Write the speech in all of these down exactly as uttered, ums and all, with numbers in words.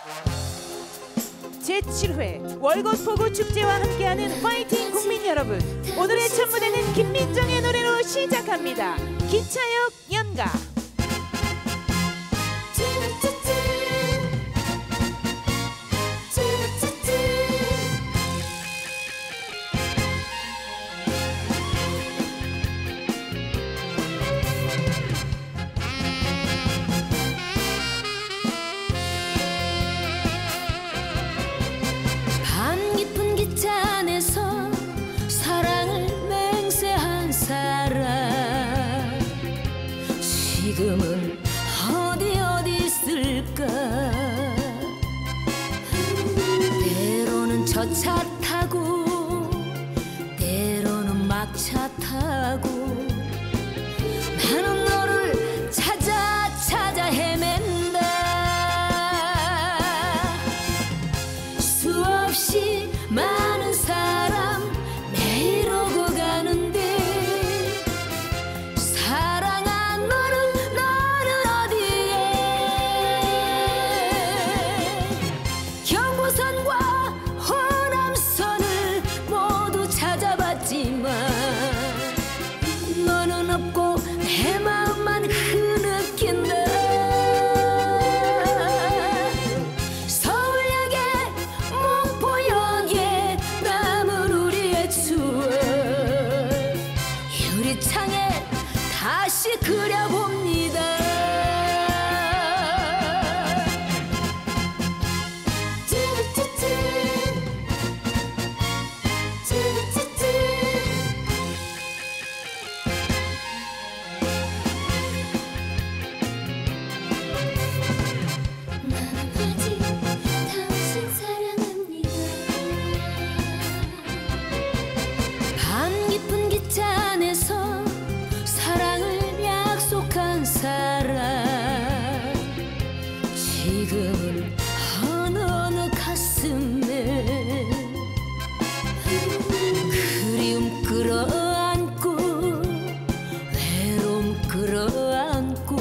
제칠 회 월곡포구 축제와 함께하는 파이팅 국민 여러분, 오늘의 첫 무대는 김민정의 노래로 시작합니다. 기차역 연가. 지금은 어디 어디 있을까. 때로는 저 차 타고 때로는 막차 타고 나는 너를 찾아 찾아 헤맨다. 수없이 많은 사람 매일 오고 가는데 너는 없고 내 마음만 흐느낀다. 서울역에 목포역에 남은 우리의 추억 유리창에 다시 그려봅니다. 지금은 어느 어느 가슴에 그리움 끌어안고 외로움 끌어안고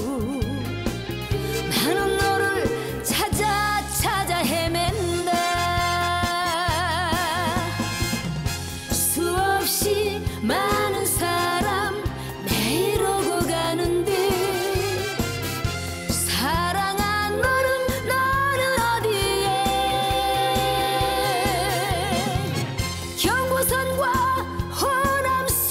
나는 너를 찾아 찾아 헤맨다. 수없이 많은 사람 매일 오고 가는데 경부선과 호남선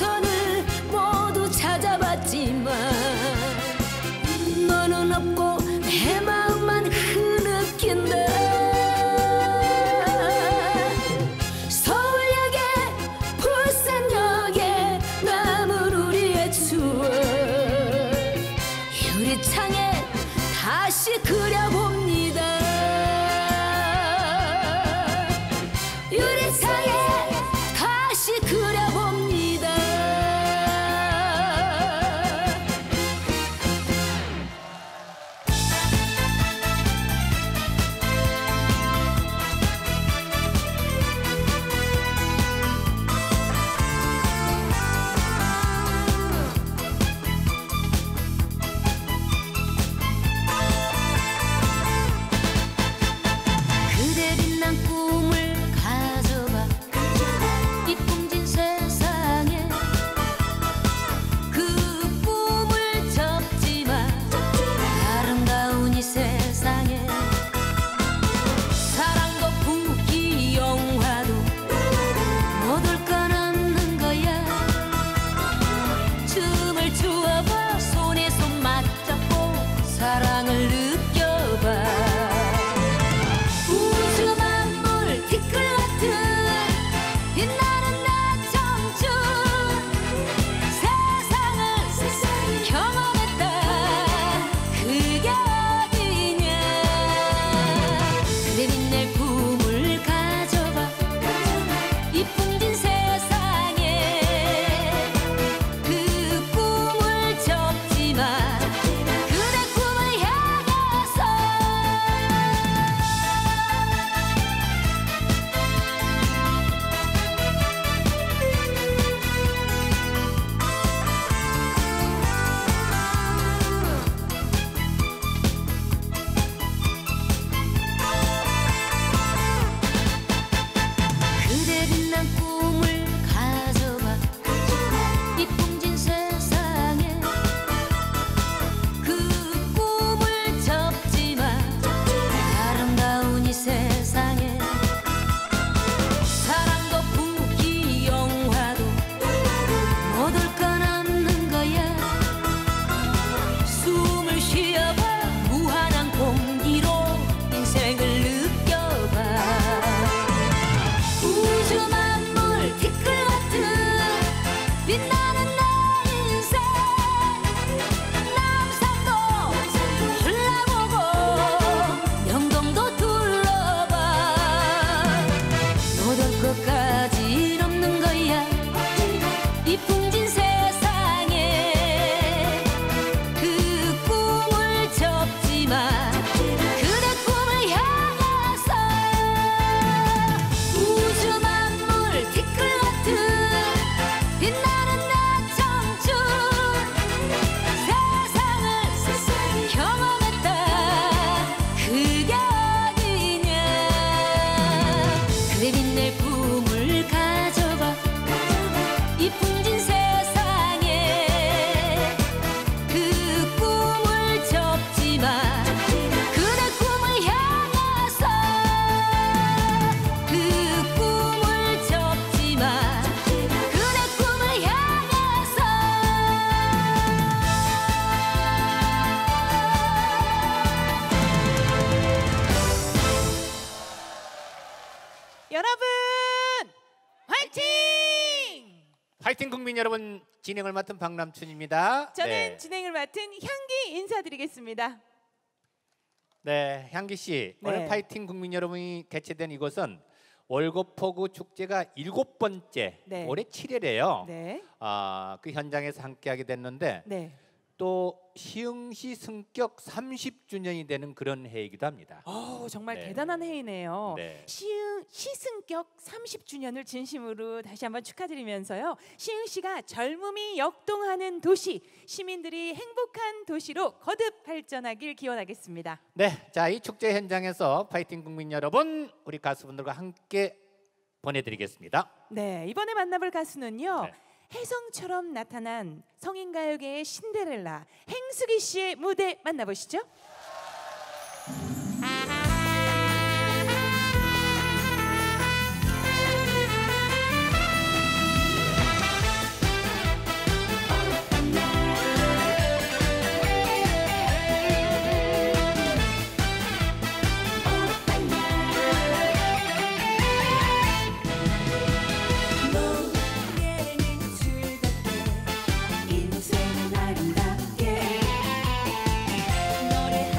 여러분 화이팅! 화이팅 국민 여러분, 진행을 맡은 박남춘입니다. 저는 네. 진행을 맡은 향기 인사드리겠습니다. 네, 향기 씨, 네. 오늘 파이팅 국민 여러분이 개최된 이곳은 월거포구 축제가 일곱 번째, 네. 올해 칠 회래요. 네. 아, 그 현장에서 함께하게 됐는데 네. 또 시흥시 승격 삼십 주년이 되는 그런 해이기도 합니다. 오, 정말 네. 대단한 해이네요. 네. 시흥 시승격 삼십 주년을 진심으로 다시 한번 축하드리면서요. 시흥시가 젊음이 역동하는 도시, 시민들이 행복한 도시로 거듭 발전하길 기원하겠습니다. 네, 자, 이 축제 현장에서 파이팅 국민 여러분, 우리 가수분들과 함께 보내드리겠습니다. 네, 이번에 만나볼 가수는요. 네. 혜성처럼 나타난 성인가요계의 신데렐라 행수기 씨의 무대 만나보시죠. 인생은 아름답게 노래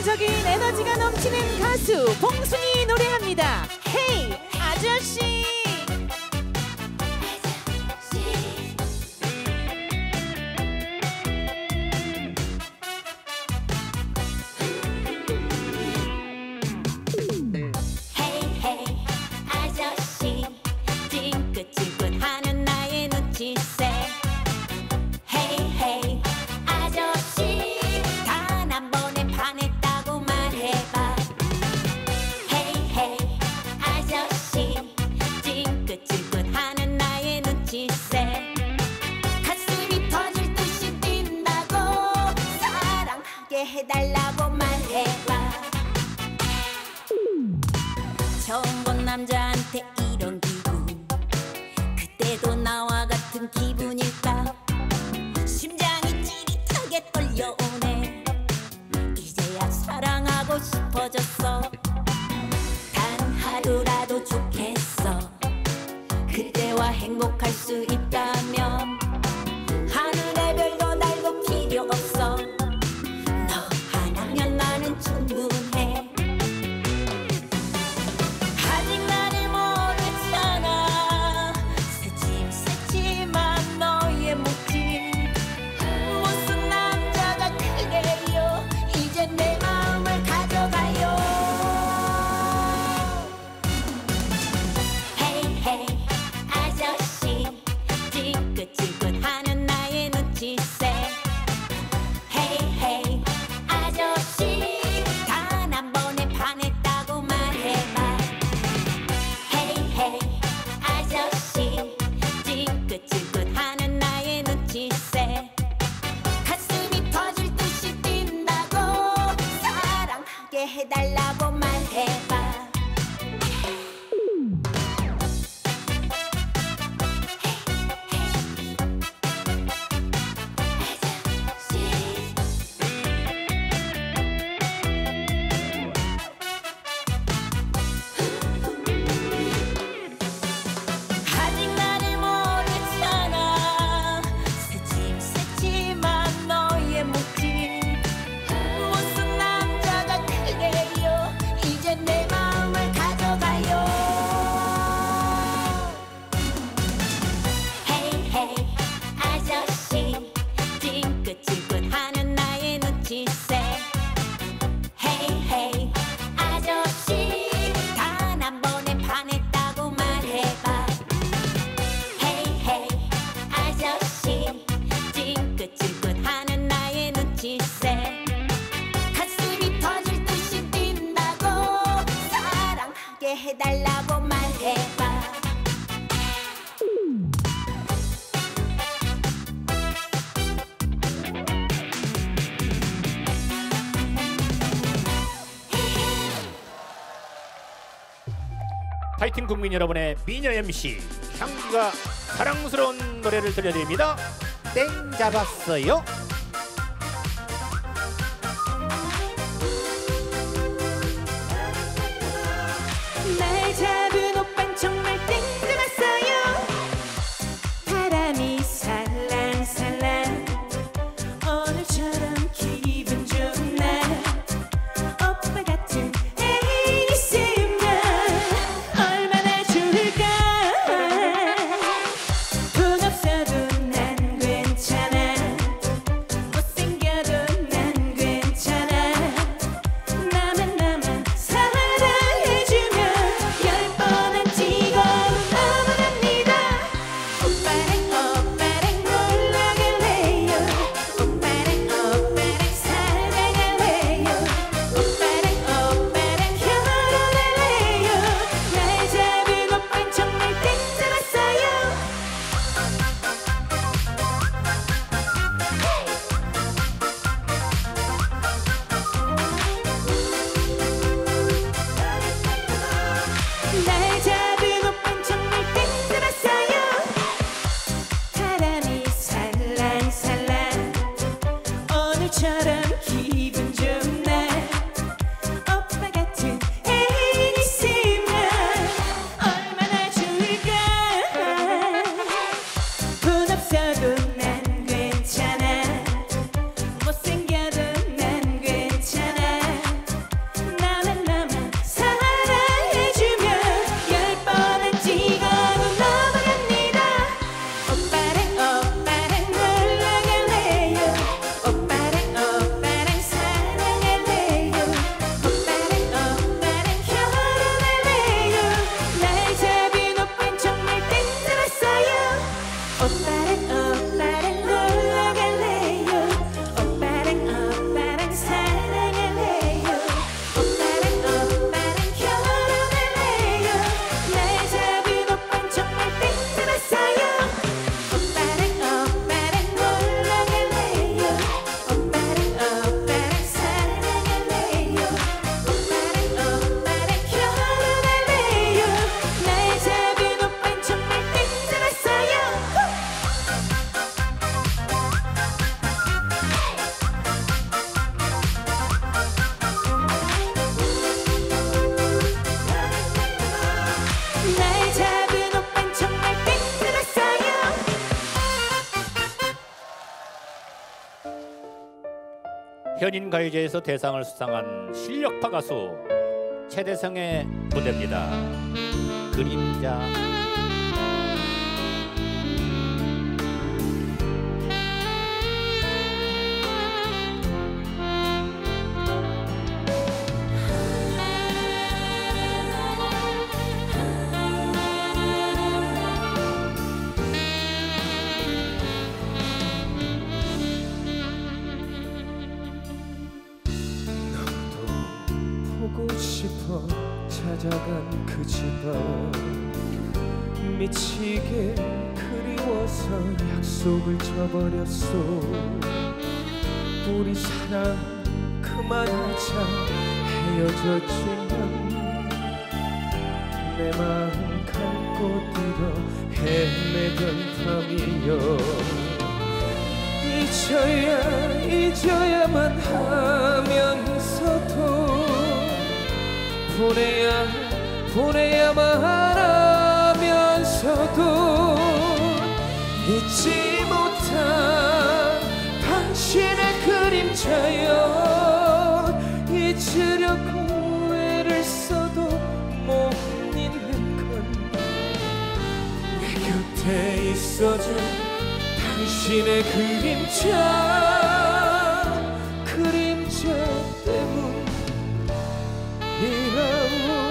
매력적인 에너지가 넘치는 가수 봉순이 노래합니다. 헤이 아저씨. 해달라고 말해봐. 처음 본 남자한테 이런 기분, 그때도 나와 같은 기분일까? 심장이 찌릿하게 떨려오네. 이제야 사랑하고 싶어졌어. 단 하루라도 좋겠어. 그때와 행복할 수 있다면 하늘의 별도 달고 필요 없어. 나는 충분해. 아직 나를 모르잖아. 새침 새침한 너의 모습. 무슨 남자가 그래요. 이제 내 마음을 가져가요. 헤이 헤이 아저씨, 찌긋찌긋하는 나의 눈치새. 헤이 헤이 단 한 번에 반했다고 말해봐. 헤이 헤이 아저씨, 찌긋찌긋하는 나의 눈치새. 가슴이 터질 듯이 뛴다고 사랑하게 해달라고 말해봐. 가슴이 터질 듯이 뛴다고 사랑하게 해달라고 말해봐. 파이팅 국민 여러분의 미녀 엠씨 향기가 사랑스러운 노래를 들려드립니다. 땡 잡았어요. 날 잡은 오빤 정말 땡 잡았어요. 바람이 살랑살랑 오늘처럼 기분 좋은 날 오빠 같은 애인 있으면 얼마나 좋을까. 돈 없어도 난 괜찮아. 현인가요제에서 대상을 수상한 실력파 가수 최대성의 무대입니다. 그림자. 보고 싶어 찾아간 그 집안 미치게 그리워서 약속을 저버렸어. 우리 사랑 그만하자 헤어졌지만 내 마음 감고 뛰어 헤매던 밤이여. 잊어야 잊어야만 하면서도 보내야 보내야만 하면서도 잊지 못한 당신의 그림자여. 잊으려고 애를 써도 못 잊는 건 내 곁에 있어준 당신의 그림자 그림자 때문이라고.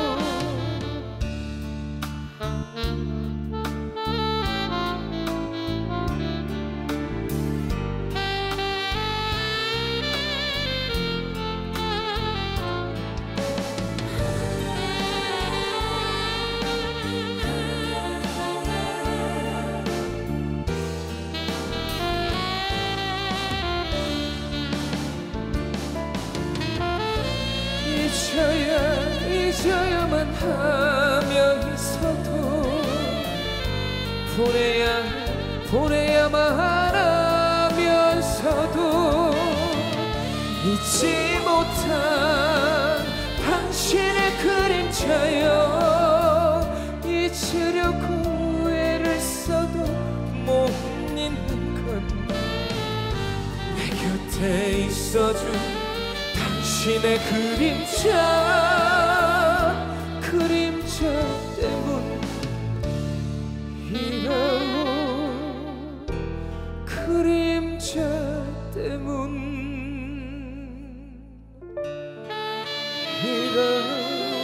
잊어야 잊어야만 하면서도 보내야 보내야만 하면서도 잊지 못한 당신의 그림자여. 잊으려고 애를 써도 못 잊는 건 내 곁에 있어준 당신의 그림자 그림자 때문이라고. 그림자 때문이라고.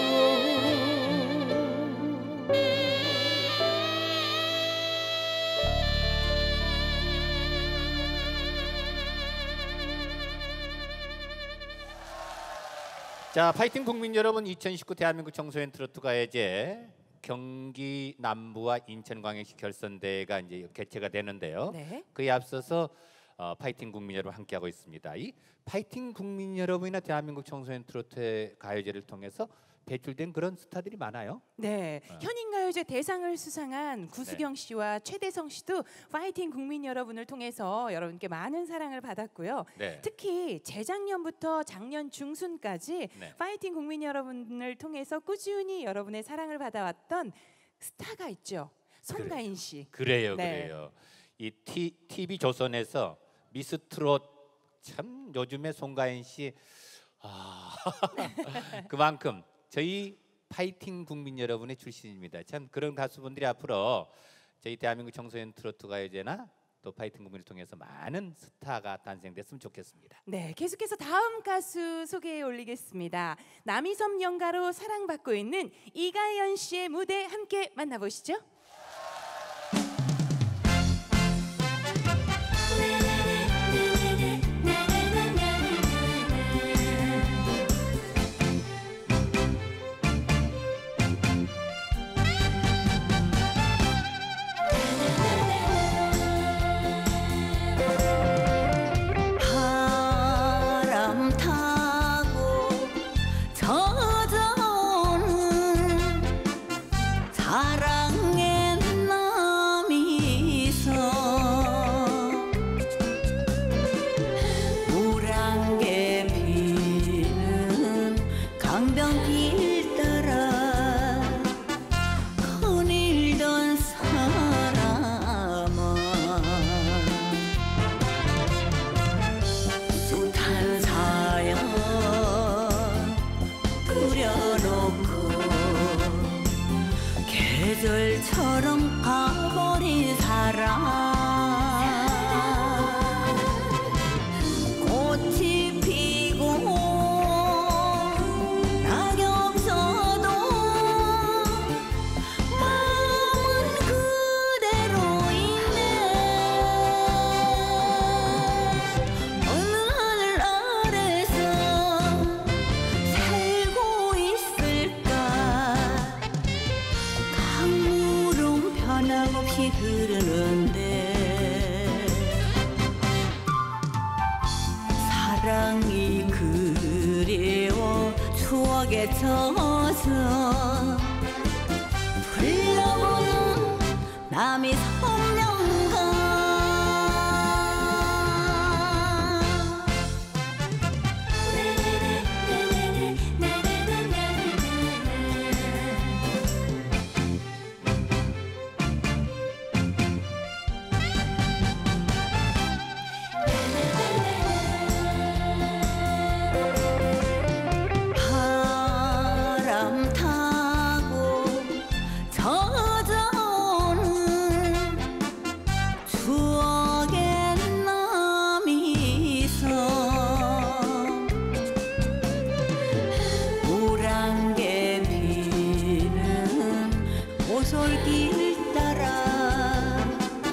자, 파이팅 국민 여러분, 이천십구 대한민국 청소년 트로트 가요제 경기 남부와 인천광역시 결선대회가 이제 개최가 되는데요. 네. 그에 앞서서 어, 파이팅 국민 여러분 함께하고 있습니다. 이 파이팅 국민 여러분이나 대한민국 청소년 트로트 가요제를 통해서 배출된 그런 스타들이 많아요. 네, 어. 현인가요제 대상을 수상한 구수경 씨와 최대성 씨도 파이팅 국민 여러분을 통해서 여러분께 많은 사랑을 받았고요. 네. 특히 재작년부터 작년 중순까지 네. 파이팅 국민 여러분을 통해서 꾸준히 여러분의 사랑을 받아왔던 스타가 있죠. 송가인 씨. 그래요, 네. 그래요. 이 티, 티비 조선에서 미스 트롯 참 요즘에 송가인 씨 아, 그만큼 저희 파이팅 국민 여러분의 출신입니다. 참 그런 가수분들이 앞으로 저희 대한민국 청소년 트로트 가요제나 또 파이팅 국민을 통해서 많은 스타가 탄생됐으면 좋겠습니다. 네, 계속해서 다음 가수 소개해 올리겠습니다. 남이섬 연가로 사랑받고 있는 이가연 씨의 무대 함께 만나보시죠. 바람 타고 젖어오는 사랑의 남이서 물안개 피는 강변길 따라 거닐던 사람아 숱한 사 계절처럼 가버린 사랑 꽃이 피고 낙엽 서도 마음은 그대로인데 어느 하늘 아래서 살고 있을까 강물은 변함없이 흐르는데 사랑이 그리워 추억에 젖어 불러보는 남이 선명가 바람 타고 젖어오는 추억의 남이 있어 우랑개 피는 오솔길 따라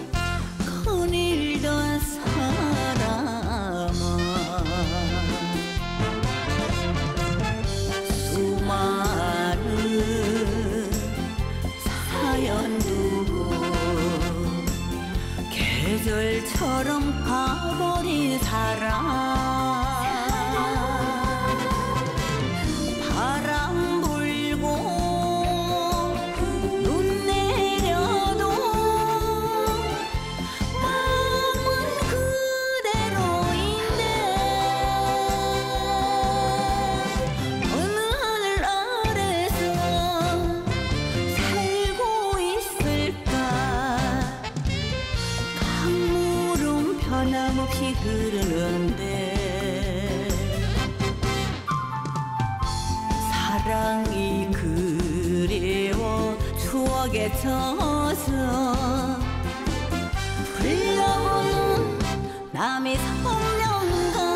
거닐던 사람아 수많은 사연 두고 계절처럼 가버린 사랑 바람 불고 눈 내려도 마음은 그대로인데 어느 하늘 아래서 살고 있을까 강물은 변함없이 흐르는데 사랑이 그리워 추억에 젖어 불러보는 남이 선명가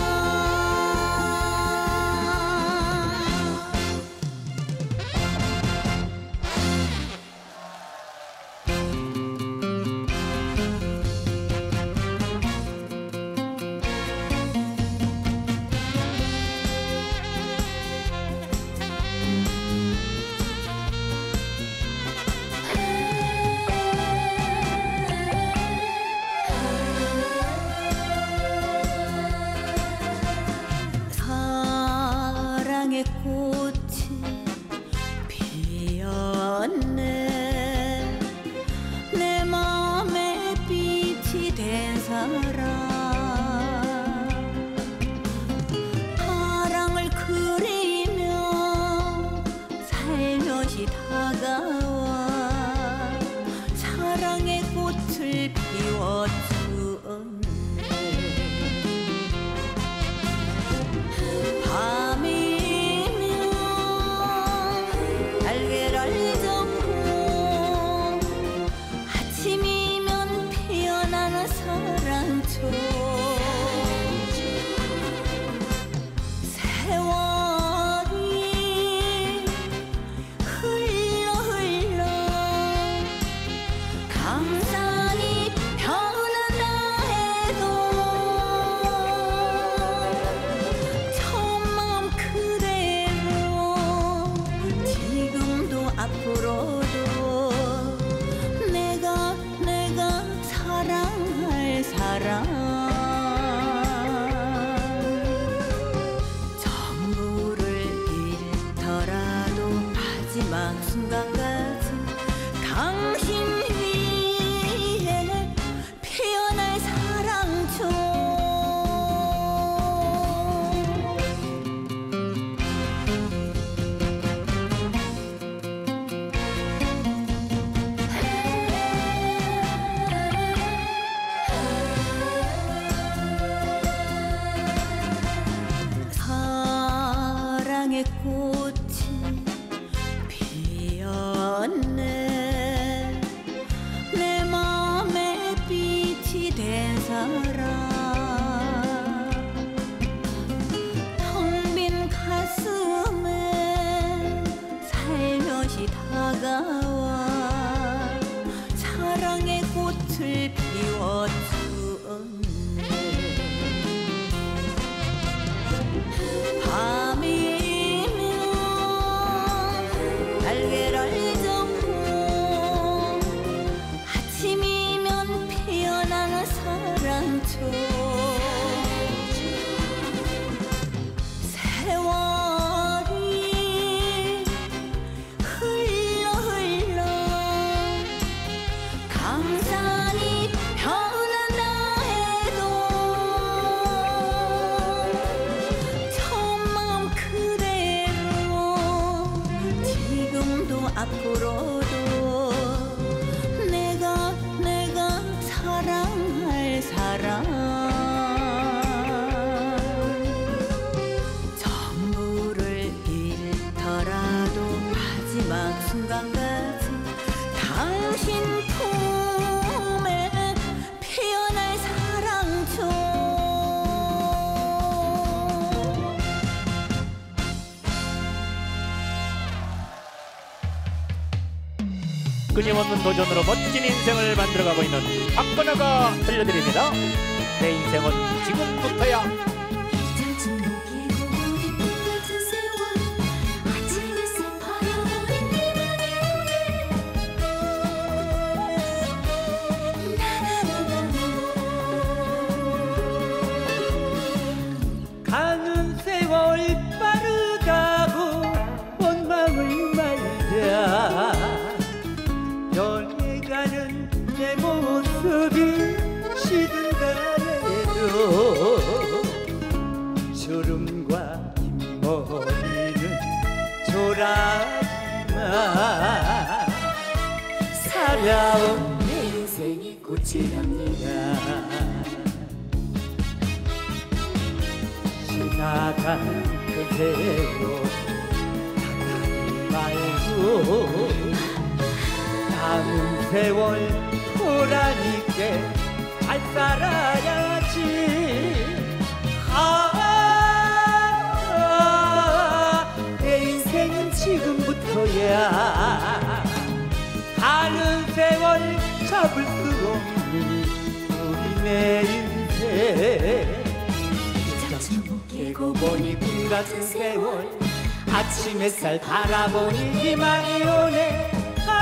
사랑의 꽃이 피었네 내 맘에 빛이 된 사람 사랑을 그리며 살며시 다가와 사랑의 꽃을 피워주었네 밤이면 날개를 접고 아침이면 피어나는 사랑초 세월이 흘러 흘러 감상이 변한다 해도 처음 마음 그대로 지금도 앞으로도 내가 내가 사랑할 사람 전부를 잃더라도 마지막 순간까지 당신 위해 피어날 사랑초 사랑의 꽃이 피었네 다가와 사랑의 꽃을 피워주었네. 밤이면 날개를 접고 아침이면 피어나는 사랑초. 세월이 흘러 흘러 강산이 변한다 해도 처음 마음 그대로 지금도 앞으로도 내가 내가 사랑할 사람. 마지막 순간까지 당신 품에 피어날 사랑초. 끊임없는 도전으로 멋진 인생을 만들어가고 있는 박건아가 들려드립니다. 내 인생은 지금부터야. 가는 세월 빠르다고 원망을 말자. 변해가는 내 모습이 시든다 해도 주름과 흰머리는 초라하지만 살아온 내 인생이 꽃이랍니다. 지나간 그대로 당하지 말고 남은 세월 고라니께 잘 살아야지. 아, 내 인생은 지금부터야. 가는 세월 잡을 수 없는 우리 내 인생. 깨고 보니 꿈 같은 세월, 아침 햇살 바라보니 희망이 오네.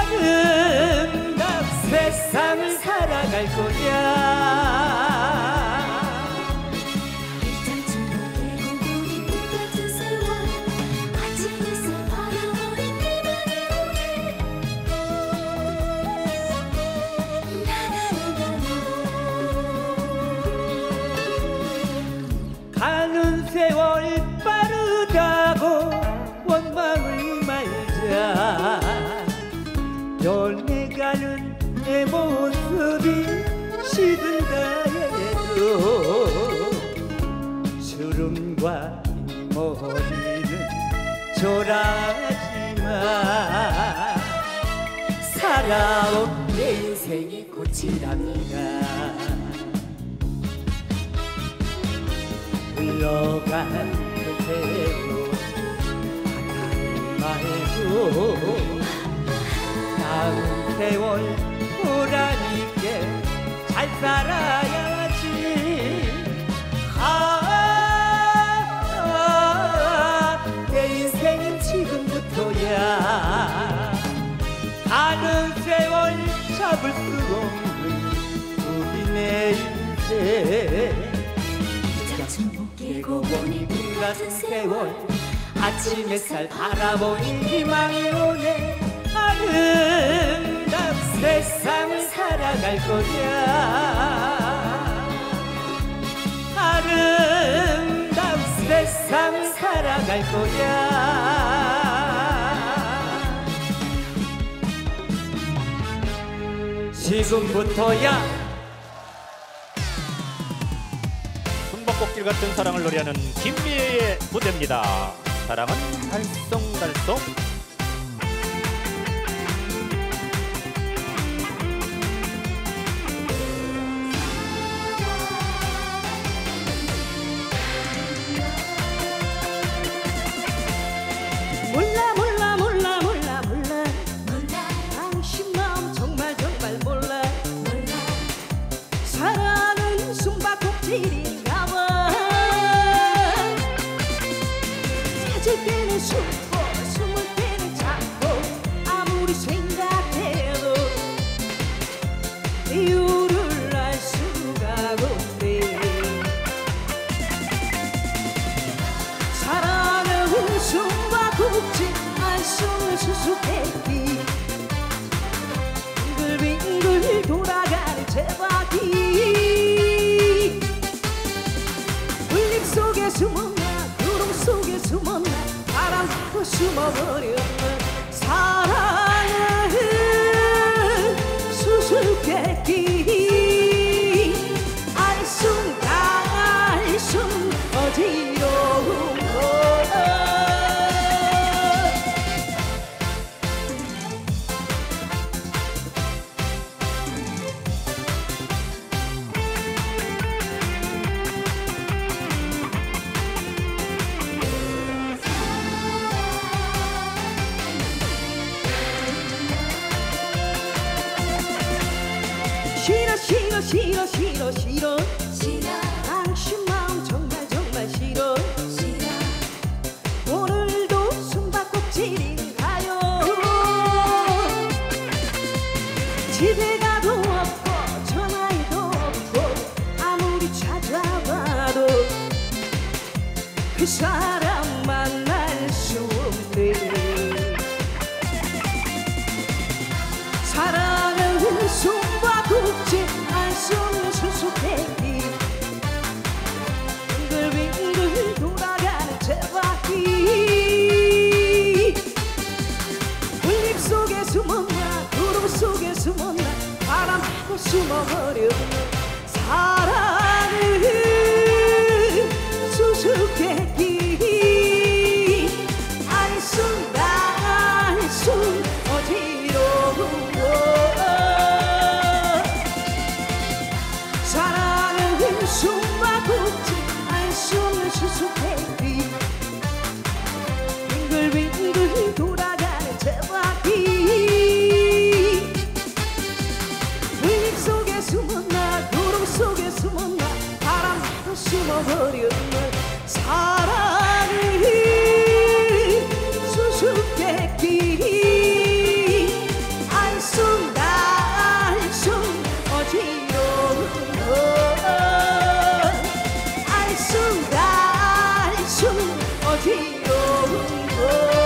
아름다운 세상을 살아갈 거야. 가는 세월 빠르다고 원망을 말자. 변해가는 내 모습이 시든다 해도 주름과 흰머리는 초라하지만 살아온 내 인생이 꽃이랍니다. 흘러간 그대로 가지 말고 남은 세월 고라니께 잘 살아야지. 아, 내 인생은 지금부터야. 가는 세월 잡을 수 없는 우리 내 인생. 깨고 보니 꿈 같은 세월, 아침 햇살 바라보니 희망이 오네. 아름다운 세상을 살아갈 거야. 아름다운 세상을 살아갈 거야. 지금부터야. 꼭질 같은 사랑을 노래하는 김미애의 무대입니다. 사랑은 달성달성. 몰라 몰라 몰라 몰라 몰라 몰라 하고 숨어버렸네. 사랑은 수수께끼 알쏭달쏭 어지러운 것. 싫어 싫어 싫어 싫어 싫어 당신 마음 정말 정말 싫어. 오늘도 숨바꼭질인가요? 집에 가도 없고 전화해도 없고 아무리 찾아봐도 그 사람 만날 수 없네. 사랑은 숨바꼭질 알 수 없는 수수께끼 빙글빙글 돌아가는 제바퀴. 울림 속에 숨었나 구름 속에 숨었나 바람하고 숨어버렸네. 사랑은 수수께끼 알쏭달쏭 어지러운 것. 사랑은 숨바꼭질 알 수 없는 수수께끼 빙글빙글 돌아가는 제바퀴. 울림 속에 숨었나 구름 속에 숨었나 바람하고 숨어버렸네. 사랑은 수수께끼 알쏭달쏭 어지러운 것. 알쏭달쏭 어지러운 것.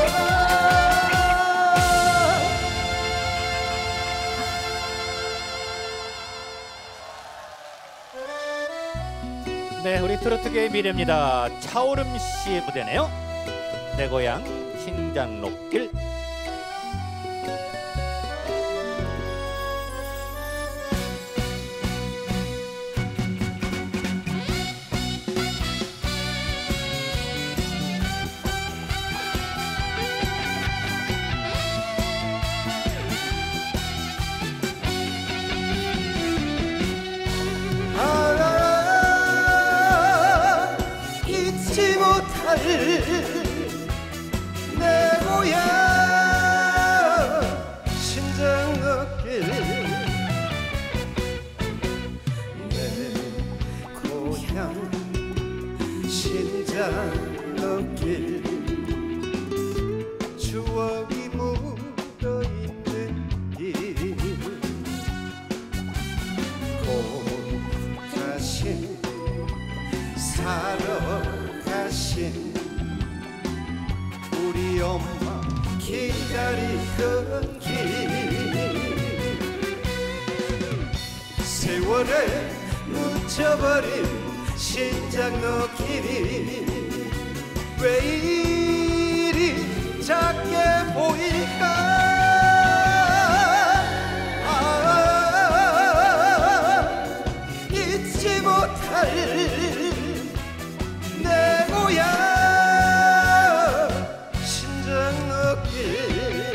네, 우리 트로트계의 미래입니다. 차오름 씨의 무대네요. 내 고향 신장로길. 아, 잊지 못할 내 고향 신장로길. 내 고향 신장로길. 추억이 묻어있는 길. 곧 가신 사러 가신 우리 엄마 기다리던 길. 세월에 묻혀버린 신장로길이 왜 이리 작게 보일까. 아, 잊지 못할 내 고향 신장로길.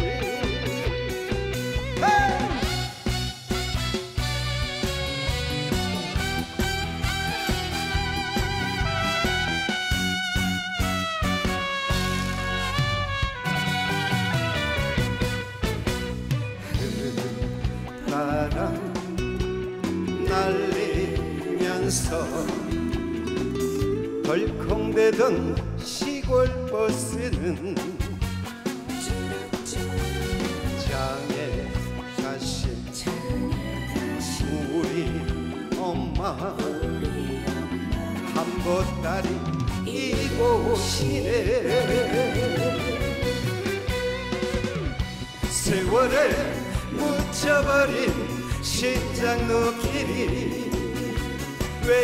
바람 날리면서 덜컹대던 시골 버스는 장에 가신 우리 엄마 한 보따리 이곳이네. 세월에 묻혀버린 신장로길이 왜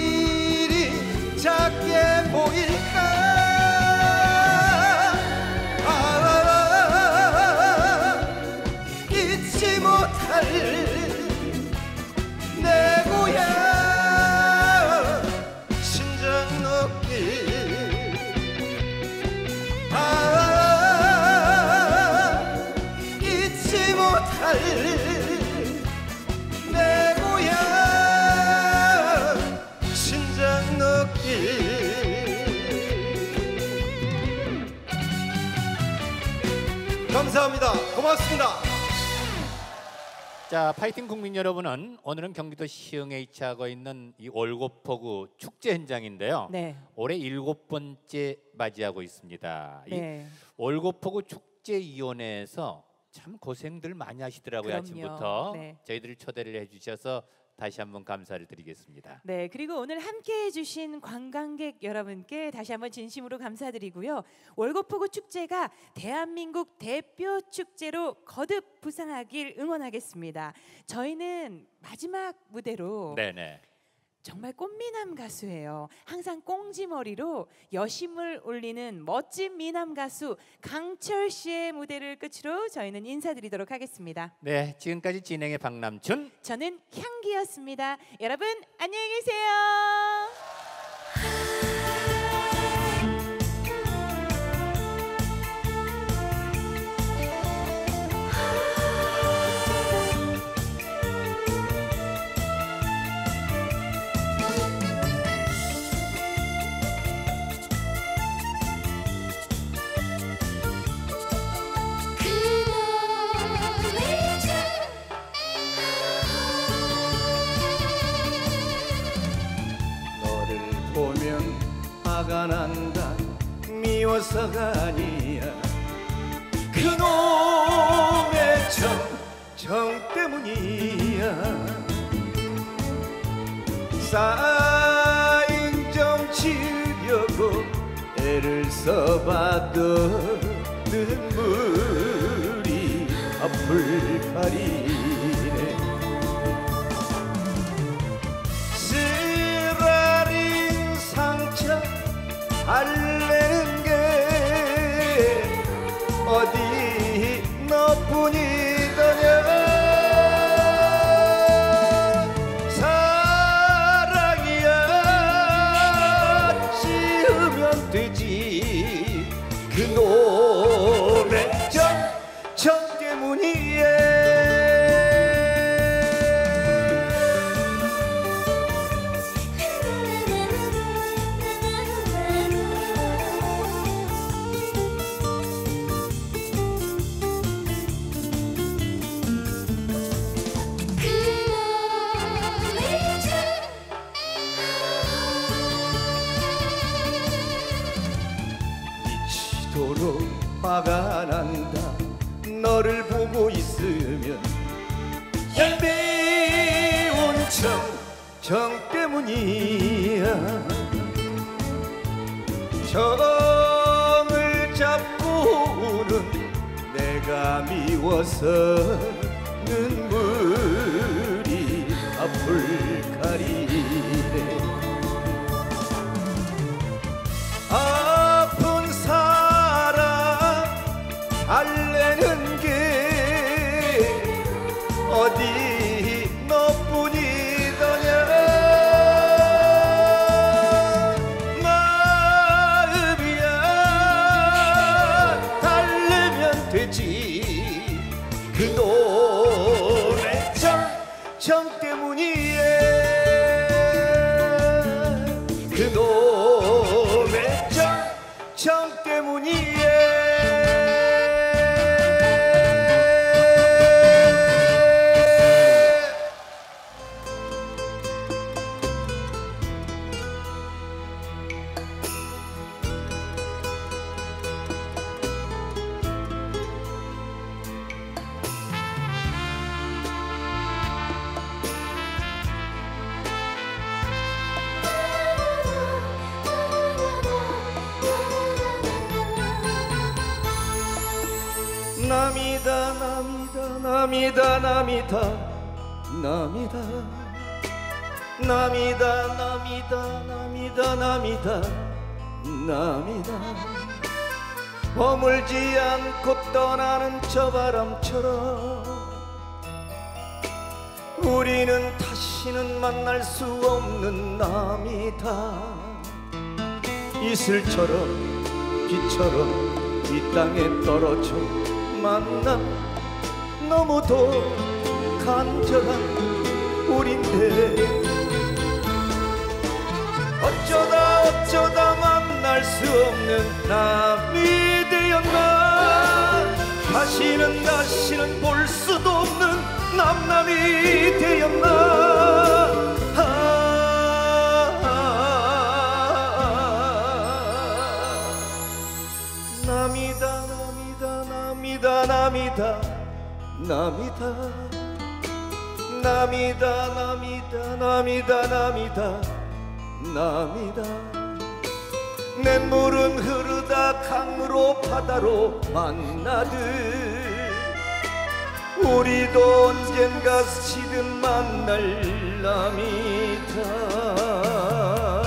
이리 작게 보일까. 날 내 고향 신장 넣길. 감사합니다. 고맙습니다. 자, 파이팅 국민 여러분은 오늘은 경기도 시흥에 위치하고 있는 이 올고포구 축제 현장인데요. 네. 올해 일곱 번째 맞이하고 있습니다. 네. 이 올고포구 축제위원회에서 참 고생들 많이 하시더라고요. 그럼요. 아침부터 네. 저희들을 초대를 해주셔서 다시 한번 감사를 드리겠습니다. 네, 그리고 오늘 함께해 주신 관광객 여러분께 다시 한번 진심으로 감사드리고요. 월고포구 축제가 대한민국 대표 축제로 거듭 부상하길 응원하겠습니다. 저희는 마지막 무대로 네네. 정말 꽃미남 가수예요. 항상 꽁지머리로 여심을 올리는 멋진 미남 가수 강철 씨의 무대를 끝으로 저희는 인사드리도록 하겠습니다. 네, 지금까지 진행의 박남춘, 저는 향기였습니다. 여러분 안녕히 계세요. 화가 난다 미워서가 아니야 그놈의 정, 정 때문이야 쌓인 정치려고 애를 써봐도 눈물이 앞을 가리네 쓰라린 상처 달래는 게 어디 너뿐이더냐 사랑이야 씌우면 되지 그 노래 정, 정 때문이야 화가 난다 너를 보고 있으면 얄미운 정, 정 때문이야 정을 잡고는 내가 미워서 눈물이 앞을 가리네 아픈 달래는 게 어디 너뿐이더냐 마음이야 달래면 되지 그 노래 정, 정 때문이야 그 노래 정, 정 때문이야涙涙涙涙涙涙涙涙涙涙머물지 않고 떠나는 저 바람처럼 우리는 다시는 만날 수 없는 남이다 이슬처럼 비처럼 이 땅에 떨어져 만남 너무도 간절한 우린데 어쩌다 어쩌다 만날 수 없는 남이 되었나 다시는 다시는 볼 수도 없는 남남이 되었나 아, 아, 아, 남이다 남이다 남이다 남이다 남이다 남이다 남이다 남이다 남이다 남이다 냇물은 흐르다 강으로 바다로 만나듯 우리도 언젠가 스치듯 만날 남이다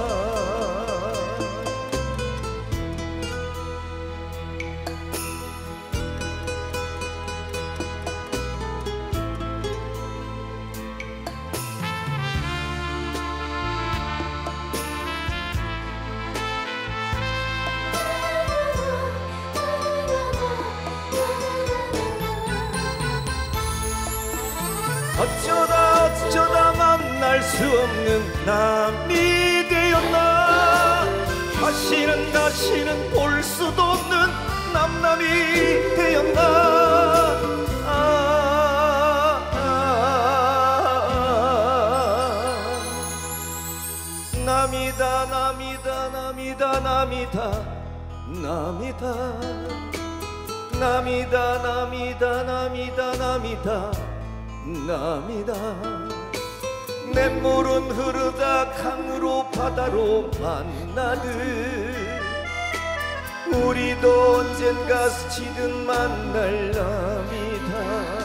어쩌다 어쩌다 만날 수 없는 남이 되었나 다시는 다시는 볼 수도 없는 남남이 되었나 아, 아, 아, 남이다 남이다 남이다 남이다 남이다 남이다 남이다 남이다 남이다 남이다 냇물은 흐르다 강으로 바다로 만나듯 우리도 언젠가 스치듯 만날 남이다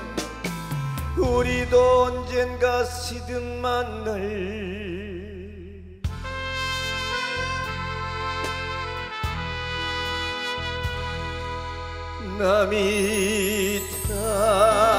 우리도 언젠가 스치듯 만날 남이다